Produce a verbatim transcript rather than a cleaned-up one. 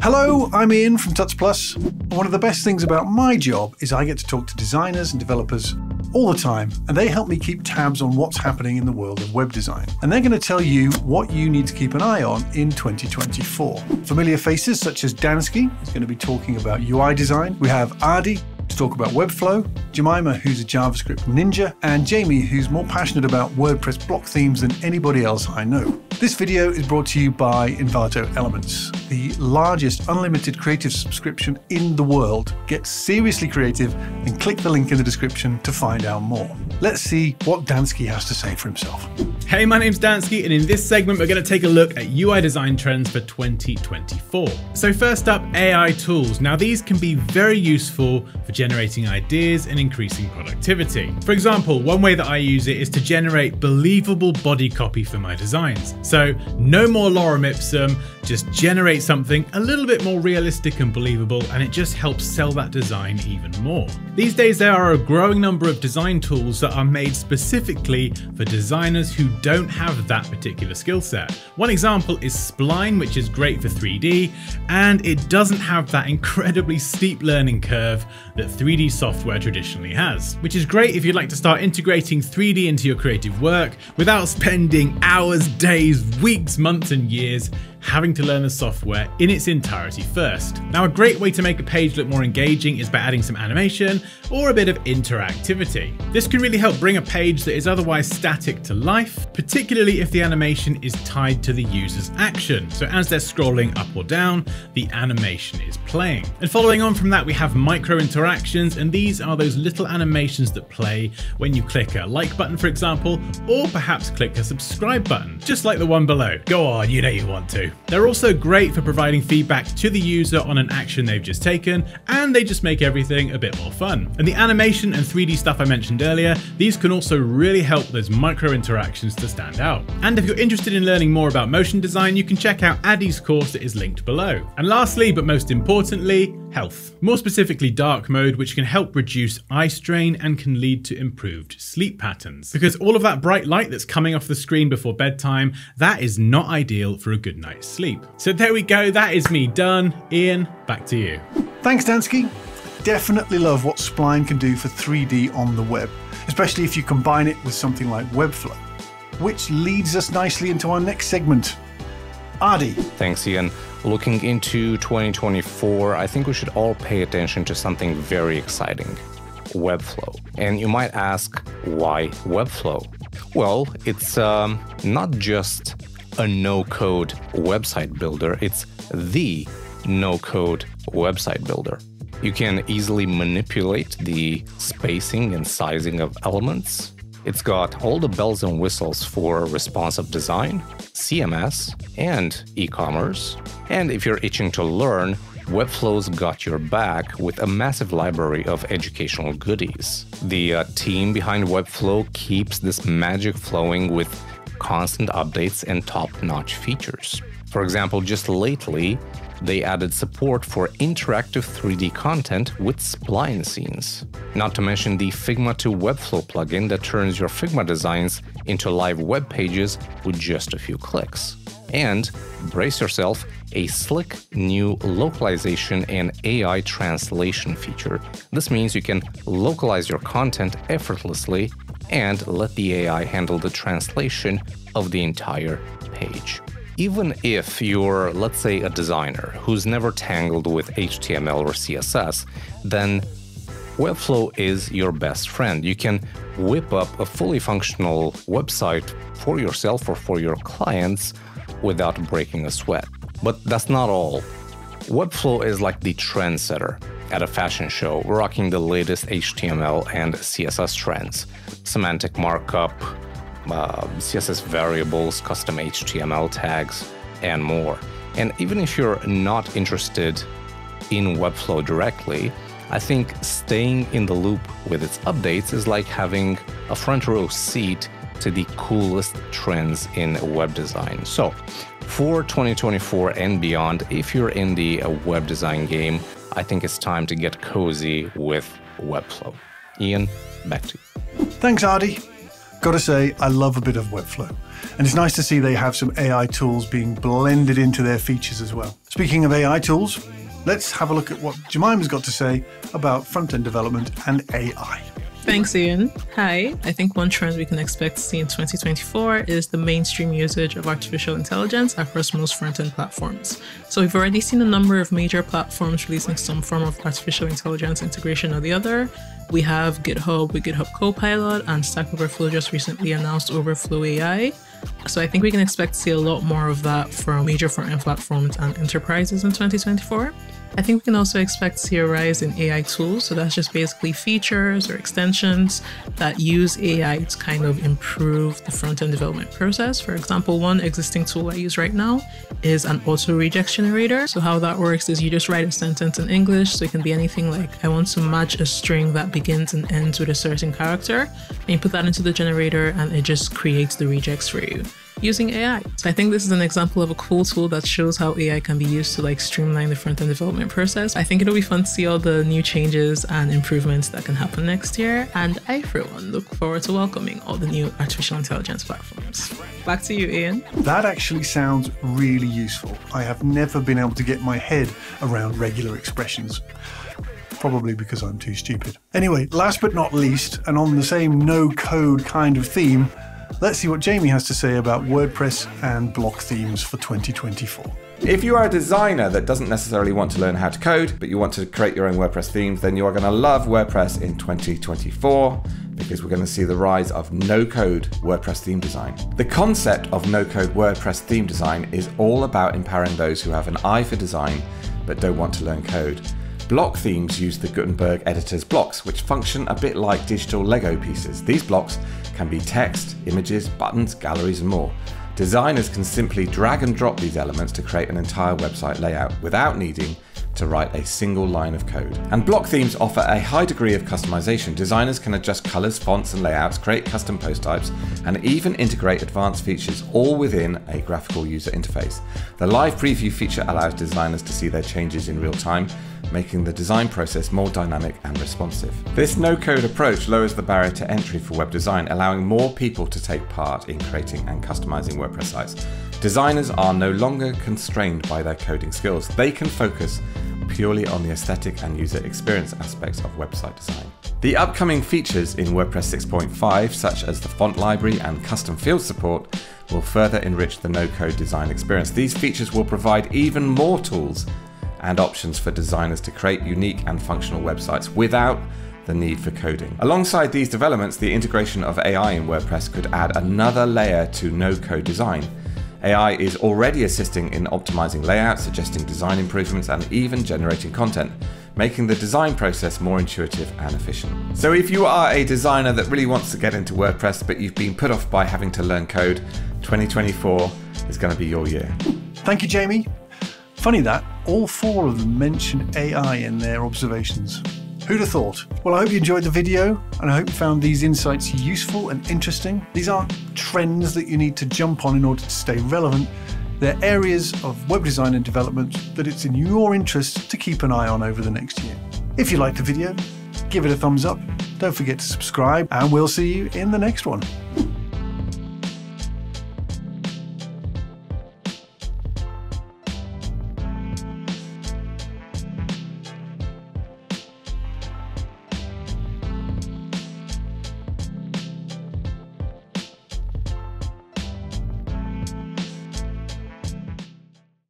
Hello, I'm Ian from Tuts Plus. One of the best things about my job is I get to talk to designers and developers all the time, and they help me keep tabs on what's happening in the world of web design. And they're going to tell you what you need to keep an eye on in twenty twenty-four. Familiar faces such as Dansky is going to be talking about U I design. We have Adi to talk about Webflow, Jemima, who's a JavaScript ninja, and Jamie, who's more passionate about WordPress block themes than anybody else I know. This video is brought to you by Envato Elements, the largest unlimited creative subscription in the world. Get seriously creative and click the link in the description to find out more. Let's see what Dansky has to say for himself. Hey, my name's Dansky, and in this segment we're going to take a look at U I design trends for twenty twenty-four. So first up, A I tools. Now these can be very useful for generating ideas and increasing productivity. For example, one way that I use it is to generate believable body copy for my designs. So no more lorem ipsum, just generate something a little bit more realistic and believable, and it just helps sell that design even more. These days there are a growing number of design tools that are made specifically for designers who don't have that particular skill set. One example is Spline, which is great for three D, and it doesn't have that incredibly steep learning curve that three D software traditionally has, which is great if you'd like to start integrating three D into your creative work without spending hours, days, weeks, months and years having to learn the software in its entirety first. Now, a great way to make a page look more engaging is by adding some animation or a bit of interactivity. This can really help bring a page that is otherwise static to life, particularly if the animation is tied to the user's action. So as they're scrolling up or down, the animation is playing. And following on from that, we have micro interactions, and these are those little animations that play when you click a like button, for example, or perhaps click a subscribe button, just like the one below. Go on, you know you want to. They're also great for providing feedback to the user on an action they've just taken, and they just make everything a bit more fun. And the animation and three D stuff I mentioned earlier, these can also really help those micro interactions to stand out. And if you're interested in learning more about motion design, you can check out Adi's course that is linked below. And lastly, but most importantly, health. More specifically dark mode, which can help reduce eye strain and can lead to improved sleep patterns. Because all of that bright light that's coming off the screen before bedtime, that is not ideal for a good night's sleep. So there we go, that is me done. Ian, back to you. Thanks, Dansky. Definitely love what Spline can do for three D on the web, especially if you combine it with something like Webflow, which leads us nicely into our next segment. Adi. Thanks, Ian. Looking into twenty twenty-four, I think we should all pay attention to something very exciting: Webflow. And you might ask, why Webflow? Well, it's um, not just a no-code website builder, it's the no-code website builder. You can easily manipulate the spacing and sizing of elements. It's got all the bells and whistles for responsive design, C M S, and e-commerce. And if you're itching to learn, Webflow's got your back with a massive library of educational goodies. The uh, team behind Webflow keeps this magic flowing with constant updates and top-notch features. For example, just lately, they added support for interactive three D content with spline scenes. Not to mention the Figma to Webflow plugin that turns your Figma designs into live web pages with just a few clicks. And, brace yourself, a slick new localization and A I translation feature. This means you can localize your content effortlessly and let the A I handle the translation of the entire page. Even if you're, let's say, a designer who's never tangled with H T M L or C S S, then Webflow is your best friend. You can whip up a fully functional website for yourself or for your clients without breaking a sweat. But that's not all. Webflow is like the trendsetter at a fashion show, rocking the latest H T M L and C S S trends, semantic markup, uh, C S S variables, custom H T M L tags, and more. And even if you're not interested in Webflow directly, I think staying in the loop with its updates is like having a front row seat to the coolest trends in web design. So, for twenty twenty-four and beyond, if you're in the web design game, I think it's time to get cozy with Webflow. Ian, back to you. Thanks, Adi. Gotta say, I love a bit of Webflow. And it's nice to see they have some A I tools being blended into their features as well. Speaking of A I tools, let's have a look at what Jemima's got to say about front-end development and A I. Thanks, Ian. Hi. I think one trend we can expect to see in twenty twenty-four is the mainstream usage of artificial intelligence across most front-end platforms. So we've already seen a number of major platforms releasing some form of artificial intelligence integration or the other. We have GitHub with GitHub Copilot, and Stack Overflow just recently announced Overflow A I. So I think we can expect to see a lot more of that from major front-end platforms and enterprises in twenty twenty-four. I think we can also expect to see a rise in A I tools. So that's just basically features or extensions that use A I to kind of improve the front-end development process. For example, one existing tool I use right now is an auto regex generator. So how that works is you just write a sentence in English. So it can be anything like, I want to match a string that begins and ends with a certain character. And you put that into the generator and it just creates the regex for you using A I. So I think this is an example of a cool tool that shows how A I can be used to like streamline the front-end development process. I think it'll be fun to see all the new changes and improvements that can happen next year. And I, for one, look forward to welcoming all the new artificial intelligence platforms. Back to you, Ian. That actually sounds really useful. I have never been able to get my head around regular expressions. Probably because I'm too stupid. Anyway, last but not least, and on the same no-code kind of theme, let's see what Jamie has to say about WordPress and block themes for twenty twenty-four. If you are a designer that doesn't necessarily want to learn how to code, but you want to create your own WordPress themes, then you are going to love WordPress in twenty twenty-four, because we're going to see the rise of no-code WordPress theme design. The concept of no-code WordPress theme design is all about empowering those who have an eye for design, but don't want to learn code. Block themes use the Gutenberg editor's blocks, which function a bit like digital Lego pieces. These blocks can be text, images, buttons, galleries, and more. Designers can simply drag and drop these elements to create an entire website layout without needing to write a single line of code. And block themes offer a high degree of customization. Designers can adjust colors, fonts, and layouts, create custom post types, and even integrate advanced features all within a graphical user interface. The live preview feature allows designers to see their changes in real time, making the design process more dynamic and responsive. This no-code approach lowers the barrier to entry for web design, allowing more people to take part in creating and customizing WordPress sites. Designers are no longer constrained by their coding skills. They can focus purely on the aesthetic and user experience aspects of website design. The upcoming features in WordPress six point five, such as the font library and custom field support, will further enrich the no-code design experience. These features will provide even more tools and options for designers to create unique and functional websites without the need for coding. Alongside these developments, the integration of A I in WordPress could add another layer to no-code design. A I is already assisting in optimizing layouts, suggesting design improvements, and even generating content, making the design process more intuitive and efficient. So if you are a designer that really wants to get into WordPress, but you've been put off by having to learn code, twenty twenty-four is going to be your year. Thank you, Jamie. Funny that all four of them mentioned A I in their observations. Who'd have thought? Well, I hope you enjoyed the video, and I hope you found these insights useful and interesting. These aren't trends that you need to jump on in order to stay relevant. They're areas of web design and development that it's in your interest to keep an eye on over the next year. If you liked the video, give it a thumbs up. Don't forget to subscribe, and we'll see you in the next one.